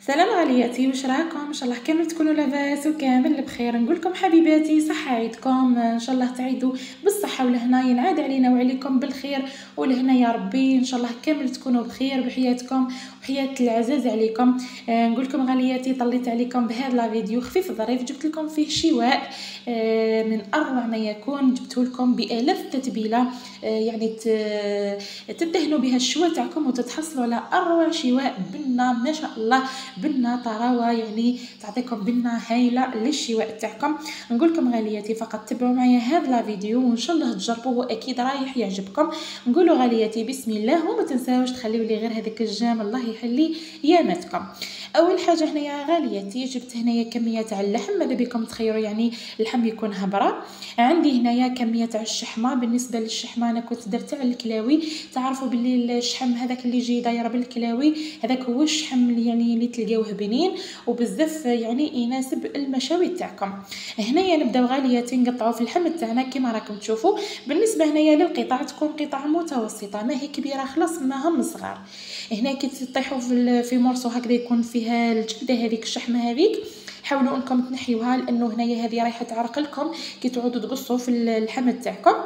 سلام غالياتي، واش راكم؟ ان شاء الله كامل تكونوا لاباس وكامل بخير. نقول لكم حبيباتي صحه عيدكم، ان شاء الله تعيدوا بالصحه والهنا، ينعاد علينا وعليكم بالخير والهنا يا ربي. ان شاء الله كامل تكونوا بخير بحياتكم وحياه العزاز عليكم. نقول لكم غالياتي، طليت عليكم بهذا لا فيديو خفيف ظريف، جبت لكم فيه شواء من اروع ما يكون. جبته لكم بالاف تتبيله، يعني تدهنوا بها الشواء تاعكم وتتحصلوا على اروع شواء بنه ما شاء الله، بنه طراوه، يعني تعطيكم بنه هايله للشواء تاعكم. نقول لكم غالياتي فقط تبعوا معايا هذا لا فيديو وان شاء الله تجربوه واكيد رايح يعجبكم. نقولوا غالياتي بسم الله، وما تنساوش تخليوا لي غير هذاك الجام الله يحلي ياماتكم. اول حاجه هنايا غالياتي جبت هنايا كميه تاع اللحم، ماذا بكم تخيروا يعني اللحم يكون هبره. عندي هنايا كميه تاع الشحمه. بالنسبه للشحمه انا كنت درت على الكلاوي، تعرفوا باللي الشحم هذاك اللي يجي داير بالكلاوي هذاك هو الشحم اللي تلقاوه بنين وبزاف يعني يناسب المشاوي تاعكم. هنايا نبداو غالياتي نقطعوا في اللحم تاعنا كما راكم تشوفوا. بالنسبه هنايا للقطع تكون قطع متوسطه، ما هي كبيره خلاص ما هم صغار. هنا كي تطيحوا في مرصو هكذا يكون فيها الجلده هذيك الشحمه هذيك، حاولوا انكم تنحيوها لانه هنايا هذه رايحه تعرق لكم كي تعودوا تقصوا في اللحم تاعكم.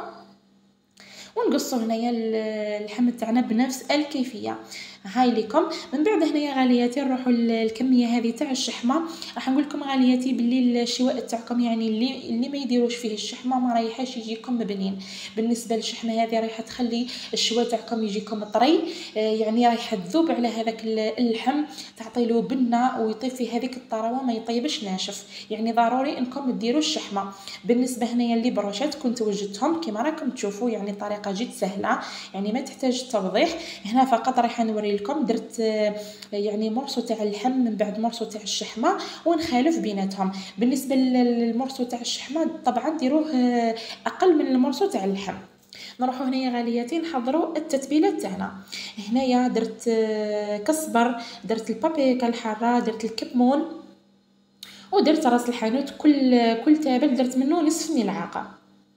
ونقصوا هنايا اللحم تاعنا بنفس الكيفيه. هاي لكم. من بعد هنايا غالياتي نروحوا الكميه هذه تاع الشحمه. راح نقول لكم غالياتي باللي الشواء تاعكم يعني اللي ما يديروش فيه الشحمه ما رايحاش يجيكم بنين. بالنسبه للشحمه هذه رايحه تخلي الشواء تاعكم يجيكم طري، يعني رايحه تذوب على هذاك اللحم، تعطي له بنه ويطيب فيه هذيك الطراوه، ما يطيبش ناشف. يعني ضروري انكم ديروا الشحمه. بالنسبه هنايا اللي بروشات كنت وجدتهم كما راكم تشوفوا، يعني الطريقه جد سهله، يعني ما تحتاج توضيح. هنا فقط راح نوري لكم درت يعني مرصو تاع اللحم من بعد مرصو تاع الشحمه ونخالف بيناتهم. بالنسبه للمرصو تاع الشحمه طبعا ديروه اقل من المرصو تاع اللحم. نروحوا هنايا غالياتي نحضروا التتبيله تاعنا. هنايا درت كزبر، درت البابريكا الحاره، درت الكمون، ودرت راس الحانوت. كل تابل درت منه نصف ملعقه.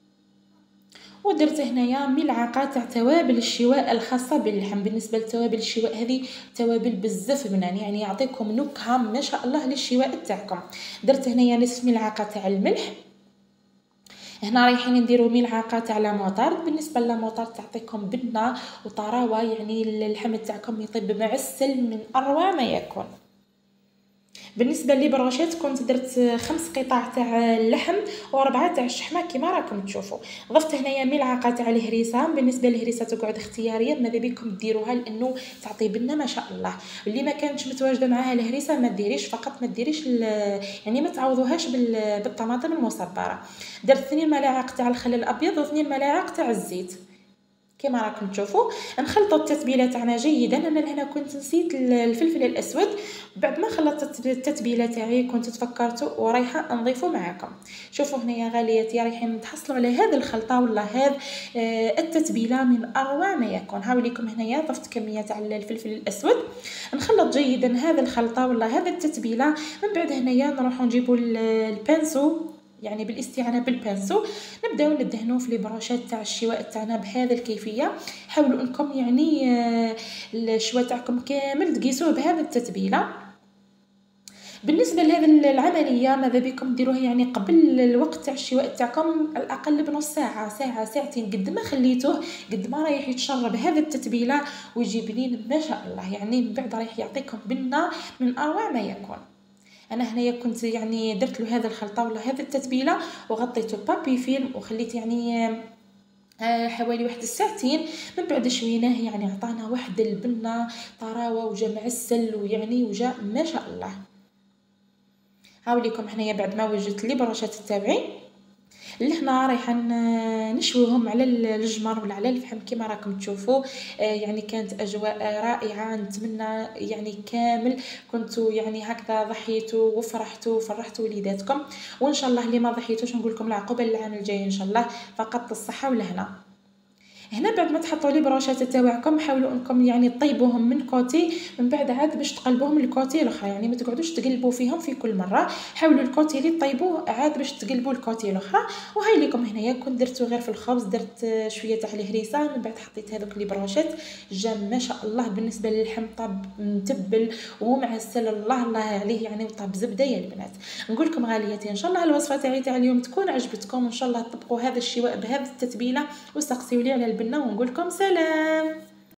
ودرت هنايا ملعقه تاع توابل الشواء الخاصه باللحم. بالنسبه لتوابل الشواء هذه توابل بزاف بنان، يعني يعطيكم نكهه ما شاء الله للشواء تاعكم. درت هنايا نصف ملعقه تاع الملح. هنا رايحين نديروا ملعقه تاع لاموطارد. بالنسبه للاموطارد تعطيكم بنه وطراوه، يعني اللحم تاعكم يطيب معسل من اروع ما يكون. بالنسبه لي بروشات كنت درت 5 قطع تاع اللحم و4 تاع الشحمه كما راكم تشوفوا. ضفت هنايا ملعقه تاع الهريسه. بالنسبه للهريسه تقعد اختياريه، ماذا بكم ديروها لانه تعطي بنه ما شاء الله. اللي ما كانتش متواجده معاها الهريسه ما ديريش، فقط ما ديريش يعني ما تعوضوهاش بالطماطم المصبره. درت 2 ملاعق تاع الخل الابيض و2 ملاعق تاع الزيت كما راكم تشوفوا. نخلطوا التتبيله تاعنا جيدا. انا لهنا كنت نسيت الفلفل الاسود، بعد ما خلطت التتبيله تاعي كنت تفكرت ورايحه نضيفه معكم. شوفوا هنايا غالياتي رايحين نتحصلوا على هذه الخلطه ولا هذه التتبيله من اروع ما يكون. هاوليكم هنايا ضفت كميه تاع الفلفل الاسود. نخلط جيدا هذه الخلطه ولا هذه التتبيله. من بعد هنايا نروحوا نجيبوا البانسو، يعني بالاستعانه بالبانسو نبداو ندهنوه في البراشات تاع الشواء تاعنا بهذه الكيفيه. حاولوا انكم يعني الشواء تاعكم كامل تقيسوه بهذه التتبيله. بالنسبه لهذه العمليه ماذا بكم ديروها يعني قبل الوقت تاع الشواء تاعكم على الاقل بنص ساعه، ساعه ساعتين، قد ما خليتوه قد ما رايح يتشرب هذه التتبيله ويجي بنين ما شاء الله. يعني من بعد رايح يعطيكم بنه من اروع ما يكون. انا هنايا كنت يعني درت له هذه الخلطه ولا هذه التتبيله وغطيته بابي فيلم وخليت يعني حوالي 1 ساعتين. من بعد شويناه يعني عطانا واحد البنه طراوه وجا معسل ويعني وجا ما شاء الله. هاوليكم هنايا بعد ما وجدت لي برشات تاعي لهنا رايحه نشويهم على الجمر ولا على الفحم كما راكم تشوفوا. يعني كانت اجواء رائعه. نتمنى يعني كامل كنتوا يعني هكذا ضحيتوا وفرحتوا وفرحتوا وليداتكم، وان شاء الله اللي ما ضحيتوش نقول لكم العقوبه للعام الجاي ان شاء الله. فقط الصحه والهنا. هنا بعد ما تحطوا لي بروشات تاوعكم حاولوا انكم يعني طيبوهم من كوتي، من بعد عاد باش تقلبوهم الكوتي الاخر، يعني ما تقعدوش تقلبوا فيهم في كل مره، حاولوا الكوتي اللي طيبوه عاد باش تقلبوا الكوتي الاخرى. وهاي لكم هنايا كنت درتو غير في الخبز، درت شويه تاع الهريسه، من بعد حطيت هذوك لي بروشات، جا ما شاء الله بالنسبه للحم طاب متبل ومعسل، الله عليه يعني، وطاب زبده يا البنات. نقول لكم غالياتي ان شاء الله الوصفه تاع اليوم تكون عجبتكم، ان شاء الله تطبقوا هذا الشواء بهذه التتبيله وسقسيوا لي على البنه، ونقول لكم سلام.